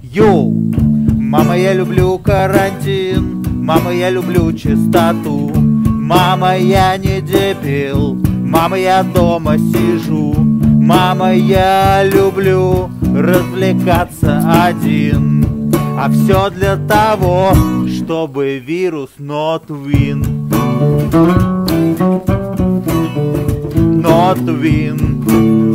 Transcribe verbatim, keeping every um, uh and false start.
Йоу! Мама, я люблю карантин, мама, я люблю чистоту, мама, я не дебил, мама, я дома сижу, мама, я люблю развлекаться один, а все для того, чтобы вирус not win. Not win.